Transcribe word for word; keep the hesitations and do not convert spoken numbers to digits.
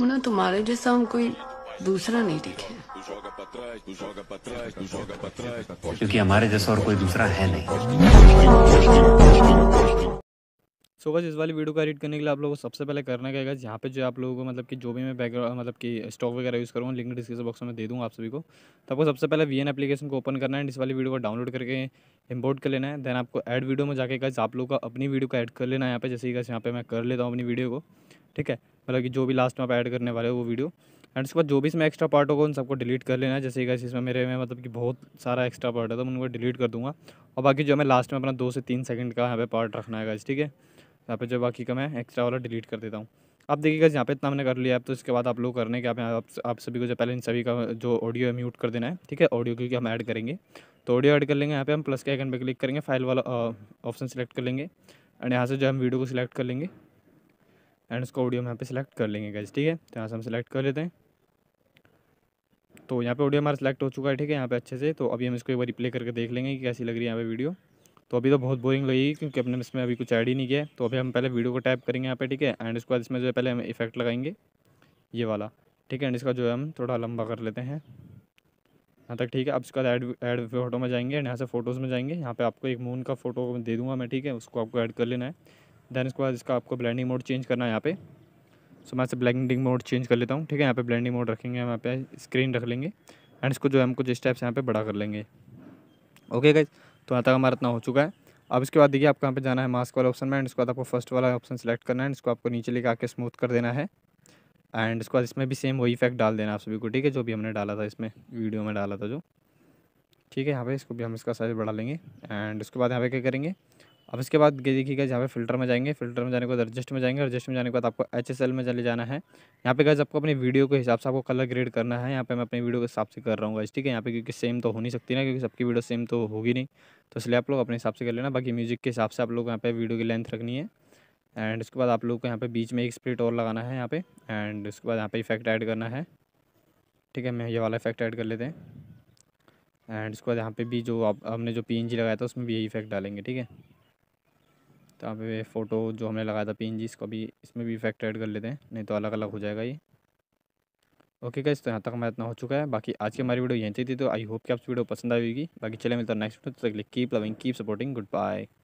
मुन्ना, तुम्हारे जैसा हम कोई दूसरा नहीं दिखे, क्योंकि हमारे जैसा और कोई दूसरा है नहीं। सो गाइस, इस वाली वीडियो को एडिट करने के लिए आप लोगों को सबसे पहले करना क्या है गाइस, यहाँ पे जो आप लोगों को मतलब कि जो भी मैं बैकग्राउंड मतलब कि स्टॉक वगैरह यूज़ करूँगा, लिंक डिस्क्रिप्शन बॉक्स में दे दूँगा आप सभी को। तो आपको सबसे पहले वीएन एप्लीकेशन को ओपन करना है, इस वाली वीडियो को डाउनलोड करके इंपोर्ट कर लेना है। देन आपको ऐड वीडियो में जाके गाइस आप लोगों को अपनी वीडियो को ऐड कर लेना है यहाँ पे। जैसे ही गाइस यहाँ पे मैं कर लेता हूँ अपनी वीडियो को, ठीक है, मतलब कि जो भी लास्ट में आप ऐड करने वाले हो वो वीडियो। एंड उसके बाद जो भी इसमें एक्स्ट्रा पार्ट होगा उन सबको डिलीट कर लेना है। जैसे गाइस इसमें मेरे में मतलब कि बहुत सारा एक्स्ट्रा पार्ट है तो मैं उनको डिलीट कर दूँगा। और बाकी जो हमें लास्ट में अपना दो से तीन सेकंड का यहाँ पे पार्ट रखना है गाइस, ठीक है। यहाँ पे जो बाकी का मैं एक्स्ट्रा वाला डिलीट कर देता हूँ। अब देखिएगा यहाँ पे इतना मैंने कर लिया है, तो इसके बाद आप लोग करने के आप आप, आप सभी को जो पहले इन सभी का जो ऑडियो है म्यूट कर देना है, ठीक है। ऑडियो क्योंकि हम ऐड करेंगे तो ऑडियो ऐड कर लेंगे। यहाँ पे हम प्लस के आइकन पे क्लिक करेंगे, फाइल वाला ऑप्शन सेलेक्ट कर लेंगे एंड यहाँ से जो हम वीडियो को सिलेक्ट कर लेंगे एंड उसको ऑडियो में यहाँ पे सिलेक्ट कर लेंगे गाइस, ठीक है। तो यहाँ से हम सिलेक्ट कर लेते हैं। तो यहाँ पे ऑडियो हमारा सिलेक्ट हो चुका है, ठीक है, यहाँ पे अच्छे से। तो अभी हम इसको एक बार रिप्ले करके देख लेंगे कि कैसी लग रही है यहाँ पे वीडियो। तो अभी तो बहुत बोरिंग लगेगी क्योंकि अपने इसमें अभी कुछ ऐड ही नहीं किया है। तो अभी हम पहले वीडियो को टैप करेंगे यहाँ पे, ठीक है। एंड उसके बाद इसमें जो है पहले हम इफेक्ट लगाएंगे ये वाला, ठीक है। एंड इसका जो है हम थोड़ा लंबा कर लेते हैं यहाँ तक, ठीक है। अब इसके बाद ऐड ऐड फोटो में जाएंगे एंड यहाँ से फोटोज़ में जाएंगे। यहाँ पे आपको एक मून का फोटो दे दूँगा मैं, ठीक है, उसको आपको ऐड कर लेना है। देन इसके बाद इसका आपको ब्लेंडिंग मोड चेंज करना है यहाँ पे। सो मैं से ब्लेंडिंग मोड चेंज कर लेता हूँ, ठीक है। यहाँ पे ब्लेंडिंग मोड रखेंगे हम, यहाँ पे स्क्रीन रख लेंगे एंड इसको जो है हम कुछ इस टाइप से यहाँ पे बड़ा कर लेंगे। ओके गाइस, तो यहाँ तक हमारा इतना हो चुका है। अब इसके बाद देखिए आपको यहाँ पे जाना है मास्क वाला ऑप्शन में एंड इसके बाद आपको फर्स्ट वाला ऑप्शन सेलेक्ट करना है। इसको आपको नीचे लेके आके स्मूथ कर देना है एंड इसके बाद इसमें भी सेम वही इफेक्ट डाल देना आप सभी को, ठीक है, जो भी हमने डाला था इसमें वीडियो में डाला था जो, ठीक है। यहाँ पे इसको भी हम इसका साइज बढ़ा लेंगे एंड उसके बाद यहाँ पे क्या करेंगे, अब इसके बाद देखिएगा यहाँ पे फ़िल्टर में जाएंगे। फ़िल्टर में जाने के बाद एडजस्ट में जाएंगे। एडजस्ट में जाने के बाद आपको एच एस एल में चले जाना है। यहाँ पे गाइस आपको अपनी वीडियो के हिसाब से आपको कलर ग्रेड करना है। यहाँ पे मैं अपनी वीडियो के हिसाब से कर रहा हूँ गाइस, ठीक है। यहाँ पे क्योंकि सेम तो हो नहीं सकती ना, क्योंकि सबकी वीडियो सेम तो होगी नहीं, तो इसलिए आप लोग अपने हिसाब से कर लेना। बाकी म्यूज़िक के हिसाब से आप लोग यहाँ पे वीडियो की लेंथ रखनी है एंड उसके बाद आप लोग को यहाँ पे बीच में एक स्प्लिट और लगाना है यहाँ पे एंड उसके बाद यहाँ पे इफेक्ट ऐड करना है, ठीक है। मैं ये वाला इफेक्ट ऐड कर लेते हैं एंड उसके बाद यहाँ पे भी जो आप हमने जो पीएनजी लगाया था उसमें भी यही इफेक्ट डालेंगे, ठीक है। तो यहाँ पे फ़ोटो जो हमने लगाया था पीएनजी, इसको भी इसमें भी इफेक्ट ऐड कर लेते हैं, नहीं तो अलग अलग हो जाएगा ये। ओके गाइस, तो यहाँ तक हमारा इतना हो चुका है। बाकी आज की हमारी वीडियो यहीं थी, तो आई होप कि आपको वीडियो पसंद आई होगी। बाकी चले मिलता है नेक्स्ट वीडियो, तब तक keep loving, keep supporting, good bye.